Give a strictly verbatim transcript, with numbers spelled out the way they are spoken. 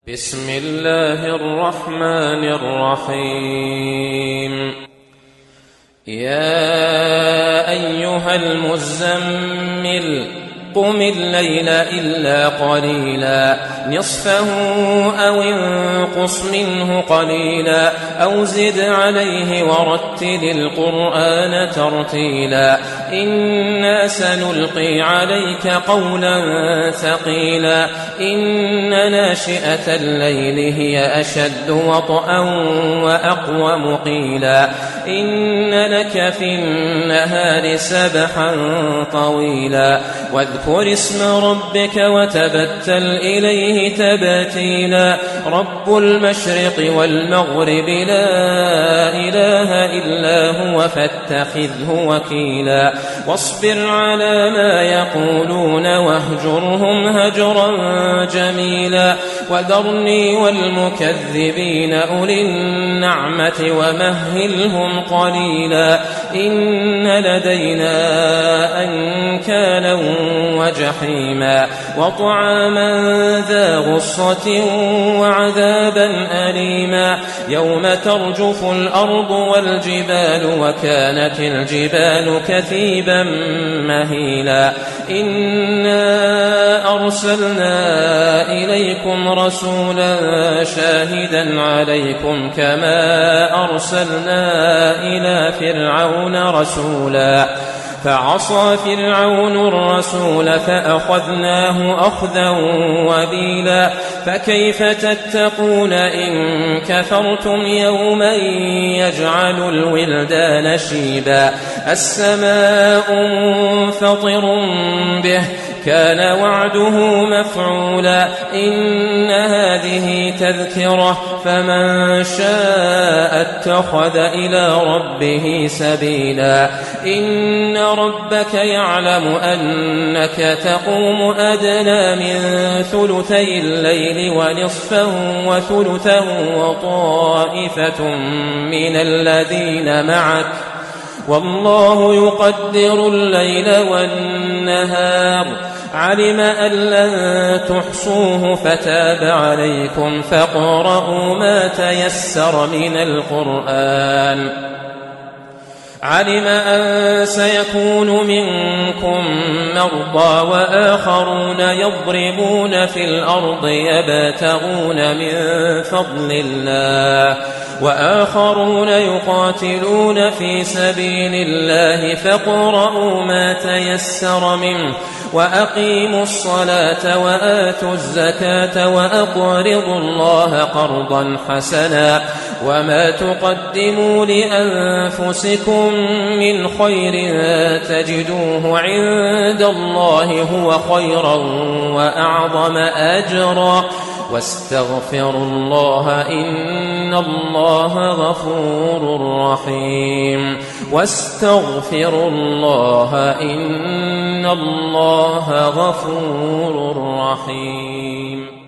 بسم الله الرحمن الرحيم. يا أيها المزمل قم الليل إلا قليلا نصفه أو انقص منه قليلا أو زد عليه ورتل القرآن ترتيلا إنا سنلقي عليك قولا ثقيلا إن ناشئة الليل هي أشد وطئا وأقوم قيلا إن لك في النهار سبحا طويلا واذكر اسم ربك وتبتل إليه تبتيلا رب المشرق والمغرب لا إله إلا هو فاتخذه وكيلا واصبر على ما يقولون واهجرهم هجرا جميلا وذرني والمكذبين أولي النعمة ومهلهم قليلا إن لدينا أنكالا وجحيما وطعاما ذا غصة وعذابا أليما يوم ترجف الأرض والجبال وكانت الجبال كثيبا مهيلا إنا أرسلنا إليكم رسولا شاهدا عليكم كما أرسلنا إلى فرعون رسولا فعصى فرعون الرسول فأخذناه أخذا وبيلا فكيف تتقون إن كفرتم يوما يجعل الولدان شيبا السماء منفطر به كان وعده مفعولا إن هذه تذكرة فمن شاء اتخذ إلى ربه سبيلا إن ربك يعلم أنك تقوم أدنى من ثلثي الليل ونصفه وثلثه وطائفة من الذين معك والله يقدر الليل والنهار علم أن لن تحصوه فتاب عليكم فاقرؤوا ما تيسر من القرآن علم أن سيكون منكم مرضى وآخرون يضربون في الأرض يبتغون من فضل الله وآخرون يقاتلون في سبيل الله فاقرؤوا ما تيسر منه وأقيموا الصلاة وآتوا الزكاة وأقرضوا الله قرضا حسنا وما تقدموا لأنفسكم من خير تجدوه عند الله هو خيرا وأعظم أجرا واستغفروا الله إن الله غفور رحيم واستغفروا الله إن الله غفور رحيم.